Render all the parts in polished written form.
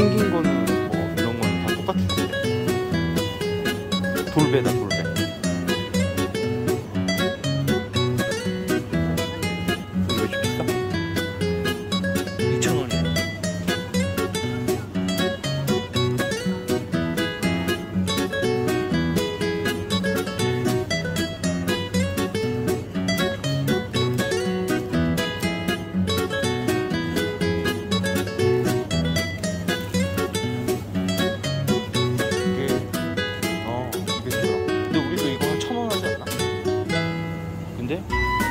생긴 거는 뭐 이런 거는 다 똑같을 텐데. 돌배다 돌배. 이거 왜 이렇게 비싸? 2,000원이야. 근데 우리도 이거 한 1,000원 하지 않나? 근데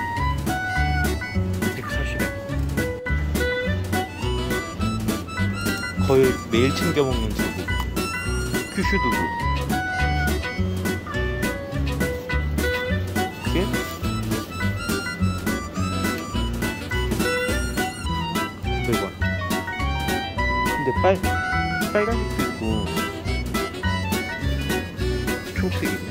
140원. 거의 매일 챙겨 먹는 두부. 큐슈 두부. 그게 100원. 근데 빨간색도 있고 초록색이 있네.